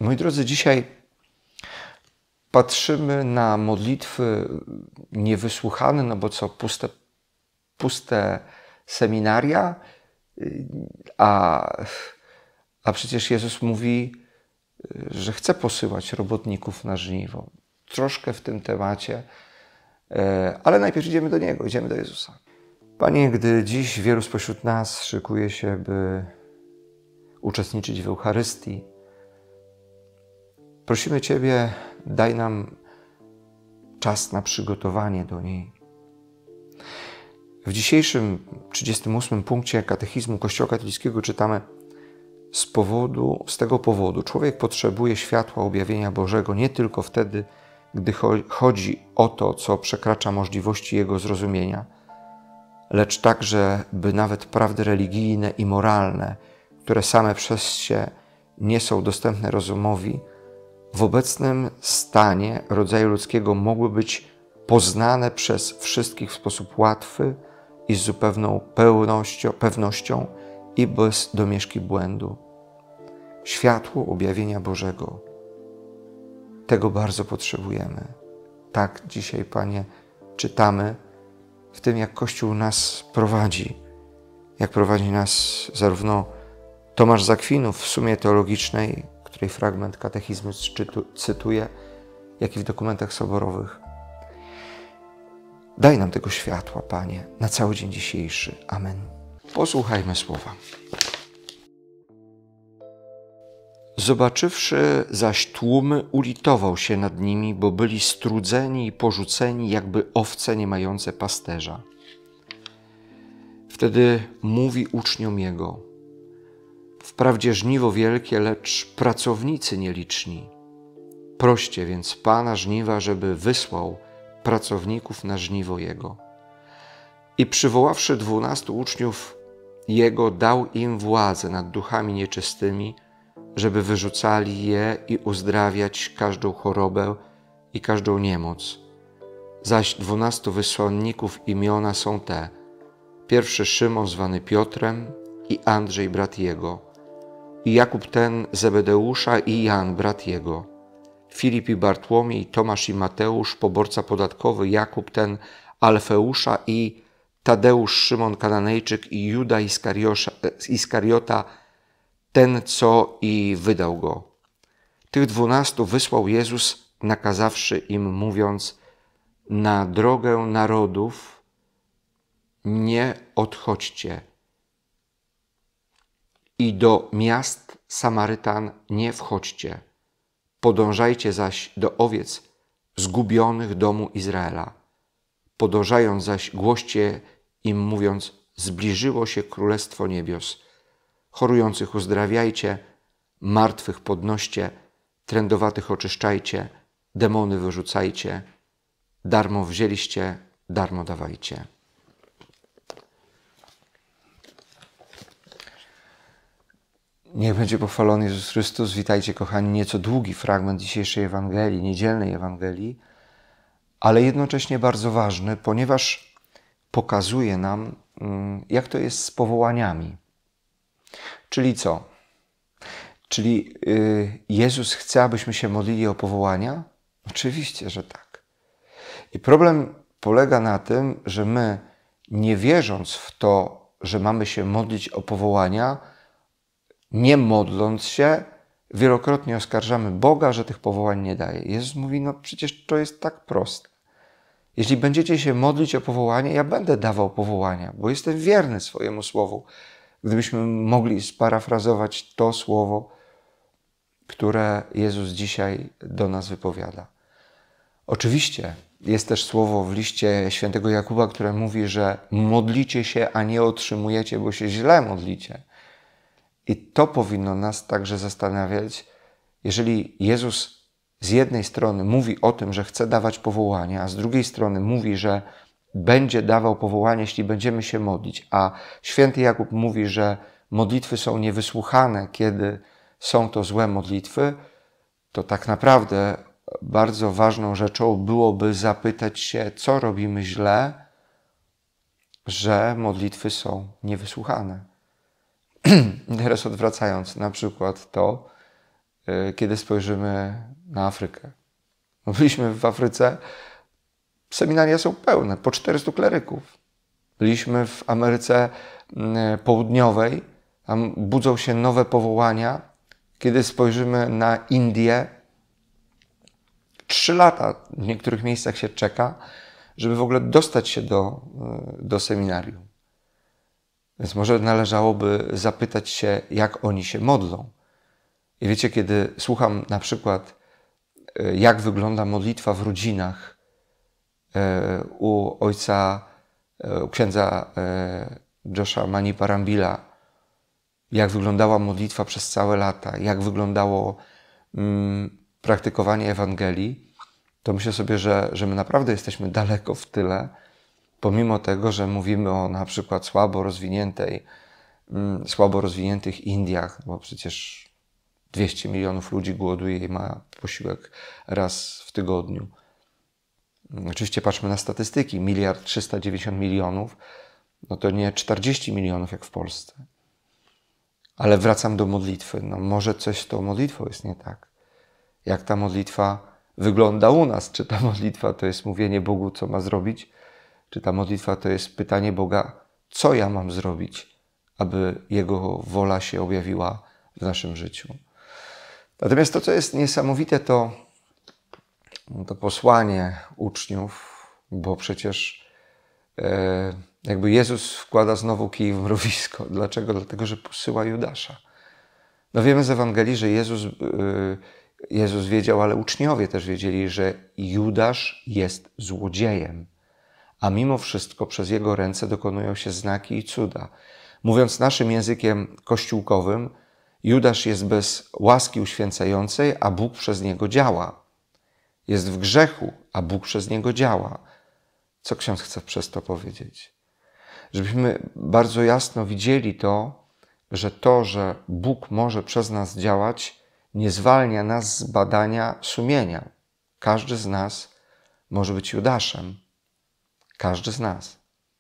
Moi drodzy, dzisiaj patrzymy na modlitwy niewysłuchane, no bo co, puste seminaria, a przecież Jezus mówi, że chce posyłać robotników na żniwo. Troszkę w tym temacie, ale najpierw idziemy do Niego, idziemy do Jezusa. Panie, gdy dziś wielu spośród nas szykuje się, by uczestniczyć w Eucharystii, prosimy Ciebie, daj nam czas na przygotowanie do niej. W dzisiejszym 38 punkcie Katechizmu Kościoła Katolickiego czytamy: z tego powodu człowiek potrzebuje światła objawienia Bożego nie tylko wtedy, gdy chodzi o to, co przekracza możliwości jego zrozumienia, lecz także, by nawet prawdy religijne i moralne, które same przez się nie są dostępne rozumowi, w obecnym stanie rodzaju ludzkiego mogły być poznane przez wszystkich w sposób łatwy i z zupełną pewnością i bez domieszki błędu. Światło objawienia Bożego. Tego bardzo potrzebujemy. Tak dzisiaj, Panie, czytamy w tym, jak Kościół nas prowadzi. Jak prowadzi nas zarówno Tomasz z Akwinów w Sumie Teologicznej, której fragment katechizmu cytuję, jak i w dokumentach soborowych. Daj nam tego światła, Panie, na cały dzień dzisiejszy. Amen. Posłuchajmy słowa. Zobaczywszy zaś tłumy, ulitował się nad nimi, bo byli strudzeni i porzuceni, jakby owce nie mające pasterza. Wtedy mówi uczniom Jego: wprawdzie żniwo wielkie, lecz pracownicy nieliczni. Proście więc Pana żniwa, żeby wysłał pracowników na żniwo Jego. I przywoławszy 12 uczniów Jego, dał im władzę nad duchami nieczystymi, żeby wyrzucali je i uzdrawiać każdą chorobę i każdą niemoc. Zaś 12 wysłanników imiona są te: pierwszy Szymon zwany Piotrem i Andrzej brat jego, i Jakub ten Zebedeusza i Jan brat jego, Filip i Bartłomiej, Tomasz i Mateusz, poborca podatkowy, Jakub ten Alfeusza i Tadeusz Szymon Kananejczyk i Juda Iskariota, ten, co i wydał go. Tych 12 wysłał Jezus, nakazawszy im, mówiąc: na drogę narodów nie odchodźcie i do miast Samarytan nie wchodźcie. Podążajcie zaś do owiec zgubionych domu Izraela. Podążając zaś głoście im, mówiąc: zbliżyło się Królestwo Niebios. Chorujących uzdrawiajcie, martwych podnoście, trędowatych oczyszczajcie, demony wyrzucajcie. Darmo wzięliście, darmo dawajcie. Niech będzie pochwalony Jezus Chrystus. Witajcie, kochani. Nieco długi fragment dzisiejszej Ewangelii, niedzielnej Ewangelii, ale jednocześnie bardzo ważny, ponieważ pokazuje nam, jak to jest z powołaniami. Czyli co? Czyli Jezus chce, abyśmy się modlili o powołania? Oczywiście, że tak. I problem polega na tym, że my, nie wierząc w to, że mamy się modlić o powołania, nie modląc się, wielokrotnie oskarżamy Boga, że tych powołań nie daje. Jezus mówi: no przecież to jest tak proste. Jeśli będziecie się modlić o powołanie, ja będę dawał powołania, bo jestem wierny swojemu słowu. Gdybyśmy mogli sparafrazować to słowo, które Jezus dzisiaj do nas wypowiada. Oczywiście jest też słowo w liście świętego Jakuba, które mówi, że modlicie się, a nie otrzymujecie, bo się źle modlicie. I to powinno nas także zastanawiać, jeżeli Jezus z jednej strony mówi o tym, że chce dawać powołania, a z drugiej strony mówi, że będzie dawał powołanie, jeśli będziemy się modlić, a święty Jakub mówi, że modlitwy są niewysłuchane, kiedy są to złe modlitwy, to tak naprawdę bardzo ważną rzeczą byłoby zapytać się, co robimy źle, że modlitwy są niewysłuchane. Teraz odwracając na przykład to, kiedy spojrzymy na Afrykę. Byliśmy w Afryce, seminaria są pełne, po 400 kleryków. Byliśmy w Ameryce Południowej, tam budzą się nowe powołania. Kiedy spojrzymy na Indię, 3 lata w niektórych miejscach się czeka, żeby w ogóle dostać się do seminarium. Więc może należałoby zapytać się, jak oni się modlą. I wiecie, kiedy słucham na przykład, jak wygląda modlitwa w rodzinach u księdza Josha Maniparambila, jak wyglądała modlitwa przez całe lata, jak wyglądało praktykowanie Ewangelii, to myślę sobie, że my naprawdę jesteśmy daleko w tyle, pomimo tego, że mówimy o na przykład słabo rozwiniętych Indiach, bo przecież 200 milionów ludzi głoduje i ma posiłek raz w tygodniu. Oczywiście patrzmy na statystyki. 1 390 000 000, no to nie 40 milionów jak w Polsce. Ale wracam do modlitwy. No może coś z tą modlitwą jest nie tak. Jak ta modlitwa wygląda u nas? Czy ta modlitwa to jest mówienie Bogu, co ma zrobić? Czy ta modlitwa to jest pytanie Boga, co ja mam zrobić, aby Jego wola się objawiła w naszym życiu? Natomiast to, co jest niesamowite, to posłanie uczniów, bo przecież jakby Jezus wkłada znowu kij w mrowisko. Dlaczego? Dlatego, że posyła Judasza. No wiemy z Ewangelii, że Jezus wiedział, ale uczniowie też wiedzieli, że Judasz jest złodziejem. A mimo wszystko przez jego ręce dokonują się znaki i cuda. Mówiąc naszym językiem kościółkowym, Judasz jest bez łaski uświęcającej, a Bóg przez niego działa. Jest w grzechu, a Bóg przez niego działa. Co ksiądz chce przez to powiedzieć? Żebyśmy bardzo jasno widzieli to, że Bóg może przez nas działać, nie zwalnia nas z badania sumienia. Każdy z nas może być Judaszem. Każdy z nas.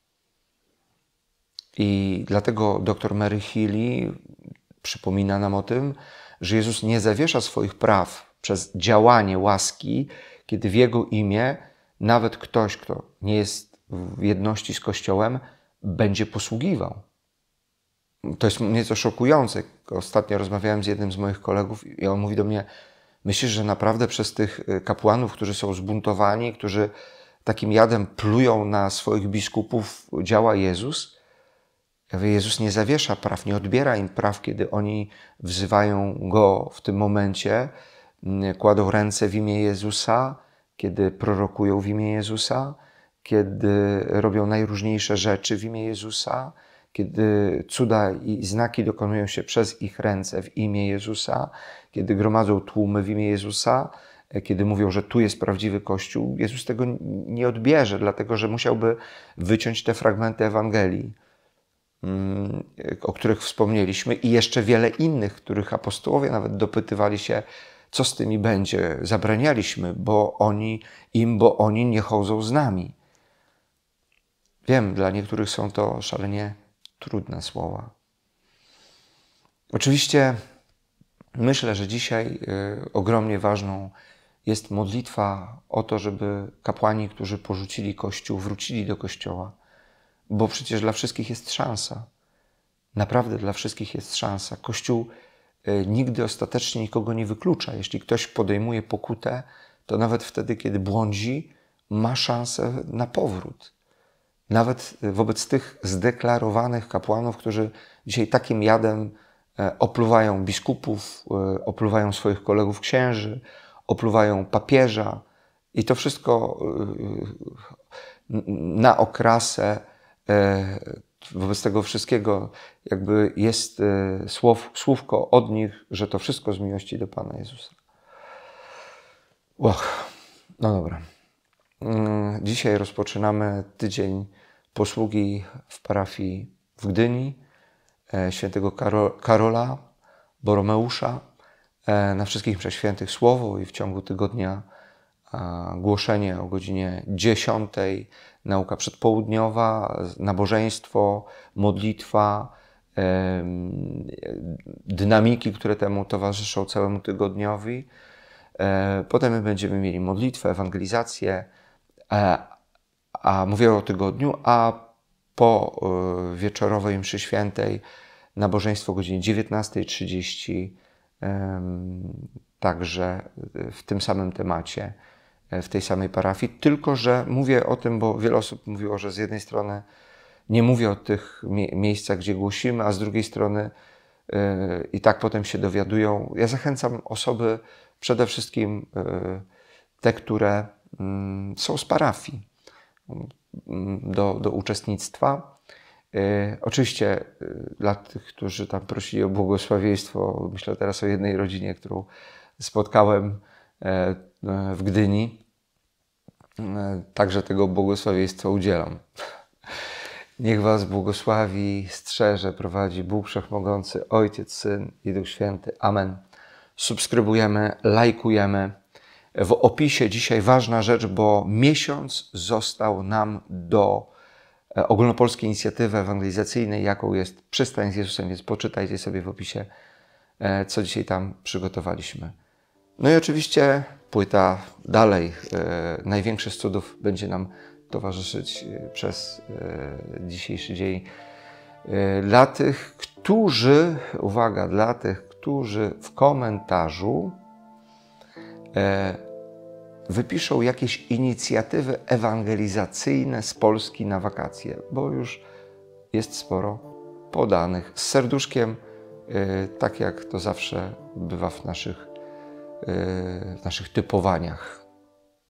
I dlatego dr Mary Healy przypomina nam o tym, że Jezus nie zawiesza swoich praw przez działanie łaski, kiedy w Jego imię nawet ktoś, kto nie jest w jedności z Kościołem, będzie posługiwał. To jest nieco szokujące. Ostatnio rozmawiałem z jednym z moich kolegów i on mówi do mnie, myślisz, że naprawdę przez tych kapłanów, którzy są zbuntowani, którzy takim jadem plują na swoich biskupów, działa Jezus? Ja mówię, Jezus nie zawiesza praw, nie odbiera im praw, kiedy oni wzywają Go w tym momencie, kładą ręce w imię Jezusa, kiedy prorokują w imię Jezusa, kiedy robią najróżniejsze rzeczy w imię Jezusa, kiedy cuda i znaki dokonują się przez ich ręce w imię Jezusa, kiedy gromadzą tłumy w imię Jezusa, kiedy mówią, że tu jest prawdziwy Kościół. Jezus tego nie odbierze, dlatego że musiałby wyciąć te fragmenty Ewangelii, o których wspomnieliśmy, i jeszcze wiele innych, których apostołowie nawet dopytywali się, co z tymi będzie. Zabranialiśmy, bo oni nie chodzą z nami. Wiem, dla niektórych są to szalenie trudne słowa. Oczywiście myślę, że dzisiaj ogromnie ważną jest modlitwa o to, żeby kapłani, którzy porzucili Kościół, wrócili do Kościoła. Bo przecież dla wszystkich jest szansa. Naprawdę dla wszystkich jest szansa. Kościół nigdy ostatecznie nikogo nie wyklucza. Jeśli ktoś podejmuje pokutę, to nawet wtedy, kiedy błądzi, ma szansę na powrót. Nawet wobec tych zdeklarowanych kapłanów, którzy dzisiaj takim jadem opluwają biskupów, opluwają swoich kolegów księży, opluwają papieża i to wszystko na okrasę. Wobec tego wszystkiego jakby jest słówko od nich, że to wszystko z miłości do Pana Jezusa. No dobra. Dzisiaj rozpoczynamy tydzień posługi w parafii w Gdyni świętego Karola Boromeusza. Na wszystkich mszach świętych słowo i w ciągu tygodnia głoszenie o godzinie 10, nauka przedpołudniowa, nabożeństwo, modlitwa, dynamiki, które temu towarzyszą całemu tygodniowi. Potem my będziemy mieli modlitwę, ewangelizację, a mówię o tygodniu, a po wieczorowej mszy świętej nabożeństwo o godzinie 19:30, także w tym samym temacie, w tej samej parafii. Tylko że mówię o tym, bo wiele osób mówiło, że z jednej strony nie mówię o tych miejscach, gdzie głosimy, a z drugiej strony i tak potem się dowiadują. Ja zachęcam osoby, przede wszystkim te, które są z parafii, do uczestnictwa. Oczywiście dla tych, którzy tam prosili o błogosławieństwo, myślę teraz o jednej rodzinie, którą spotkałem w Gdyni, także tego błogosławieństwa udzielam. Niech was błogosławi, strzeże, prowadzi Bóg Wszechmogący, Ojciec, Syn i Duch Święty. Amen. Subskrybujemy, lajkujemy. W opisie dzisiaj ważna rzecz, bo miesiąc został nam do ogólnopolskiej inicjatywy ewangelizacyjnej, jaką jest Przystań z Jezusem, więc poczytajcie sobie w opisie, co dzisiaj tam przygotowaliśmy. No i oczywiście płyta dalej, Największy z cudów, będzie nam towarzyszyć przez dzisiejszy dzień. Dla tych, którzy, uwaga, dla tych, którzy w komentarzu wypiszą jakieś inicjatywy ewangelizacyjne z Polski na wakacje, bo już jest sporo podanych z serduszkiem, tak jak to zawsze bywa w naszych typowaniach.